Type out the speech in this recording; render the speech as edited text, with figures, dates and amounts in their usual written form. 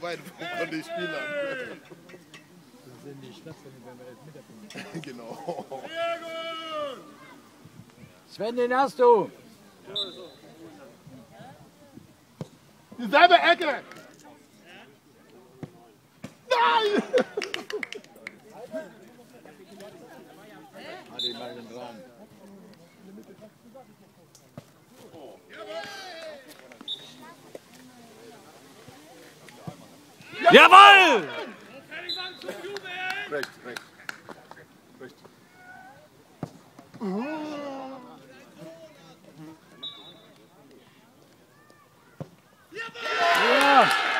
weit von den Spielern. Das sind die Schnapsel, wenn wir jetzt mit. Genau. Sven, den hast du! Dieselbe Ecke! Nein! Den Ball dran. Jawohl! Rechts, rechts. Rechts. Ja!